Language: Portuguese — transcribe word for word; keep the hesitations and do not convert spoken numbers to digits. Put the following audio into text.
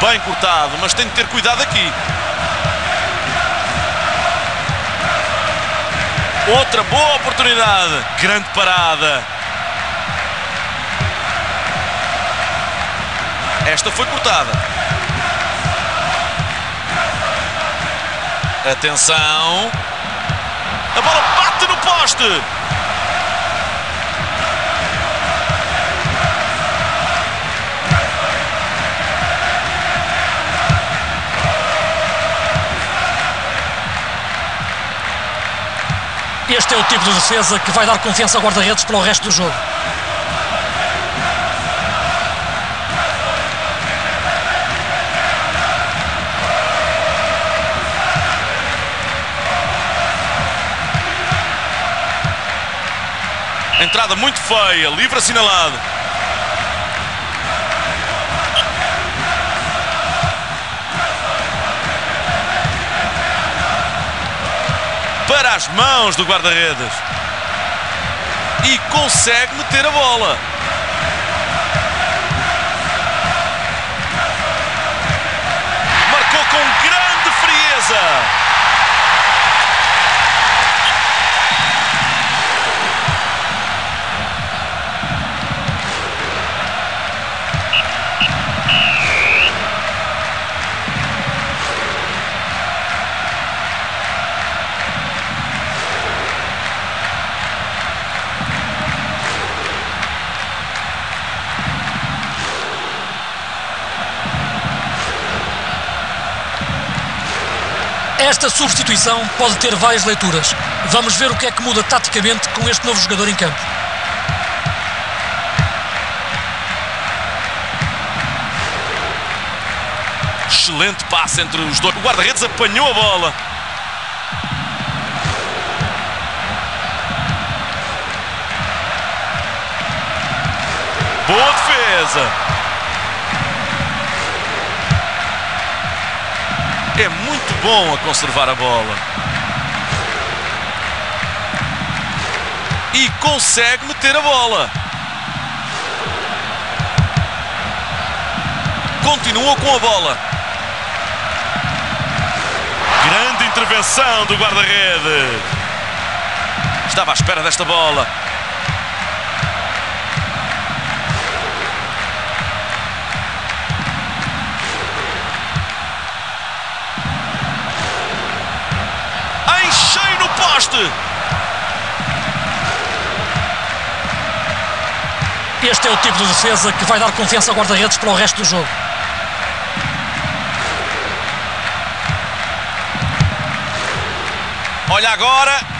Bem cortado, mas tem de ter cuidado aqui. Outra boa oportunidade. Grande parada. Esta foi cortada. Atenção. A bola bate no poste. Este é o tipo de defesa que vai dar confiança ao guarda-redes para o resto do jogo. Entrada muito feia, livre assinalado. Para as mãos do guarda-redes. E consegue meter a bola. Marcou com grande frieza. Esta substituição pode ter várias leituras. Vamos ver o que é que muda taticamente com este novo jogador em campo. Excelente passe entre os dois. O guarda-redes apanhou a bola. Boa defesa. É muito bom a conservar a bola. E consegue meter a bola. Continua com a bola. Grande intervenção do guarda-redes. Estava à espera desta bola. Em cheio no poste. Este é o tipo de defesa que vai dar confiança ao guarda-redes para o resto do jogo. Olha agora.